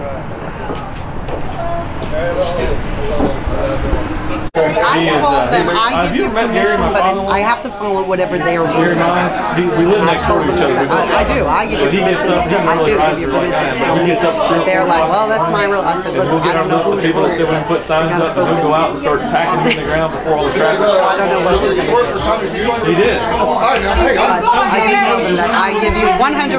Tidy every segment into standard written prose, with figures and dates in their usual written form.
I told them I give you permission, but I have to follow whatever they are rules are. We live next door to each other. I do. I give you permission because I do give you permission to film me. But they're like, well, that's my rule. I said, listen, I don't know whose rules, but put signs up and he'll go out and start tacking in the ground before all the traffic. So I don't know what they're going to do. He did. But I did tell them that I give you 100%.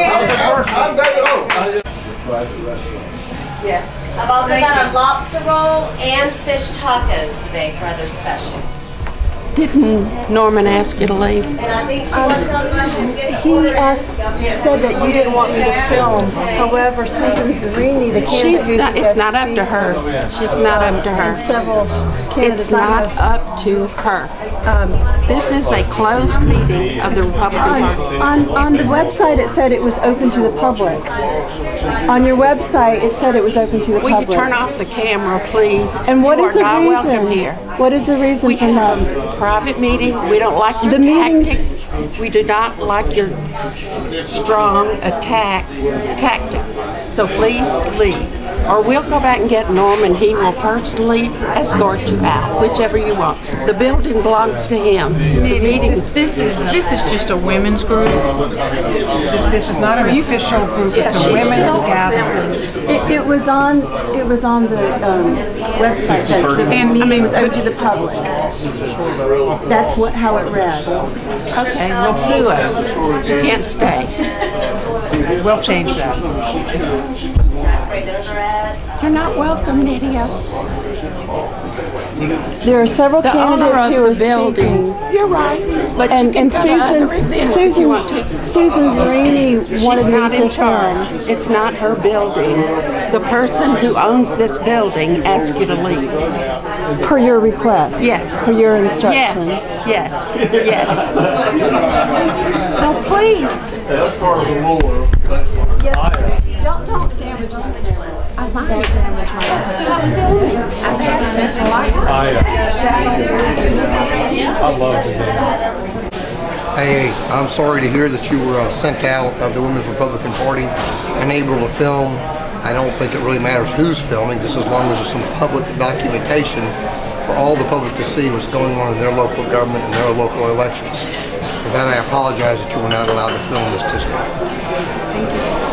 Yeah. I've also got a lobster roll and fish tacos today for other specials. Didn't Norman ask you to leave? And I think she wants to get He said that you didn't want me to film. However, Susan Zerini, the candidate it's not up to her. She's not up to her. And several candidates. It's not up to her. This is a closed meeting of the Republican Party. On the website, it said it was open to the public. On your website, it said it was open to the public. Will you turn off the camera, please? And what is the reason? Welcome here. What is the reason we for have that? A private meeting. We don't like your tactics. We do not like your strong attack tactics. So please leave. Or we'll go back and get Norm and he will personally escort you out, whichever you want. The building belongs to him. The meeting. This is just a women's group. This is not an official group. It's a women's gathering. It was on the website that it was open to the public. That's how it read. Okay, well, sue us. You can't stay. We'll change that. You're not welcome, Nydia. There are several candidates who are building. You're right, but and Susan Zerini wanted me to film. It's not her building. The person who owns this building asked you to leave. Per your request. Yes. Per your instruction. Yes. So please. That's part of the lore. Yes. Don't damage my camera. Don't damage my camera. I'm asking politely. I love it. Hey, I'm sorry to hear that you were sent out of the Women's Republican Party and able to film. I don't think it really matters who's filming, just as long as there's some public documentation for all the public to see what's going on in their local government and their local elections. So for that, I apologize that you were not allowed to film this Tisdale. Thank you so much.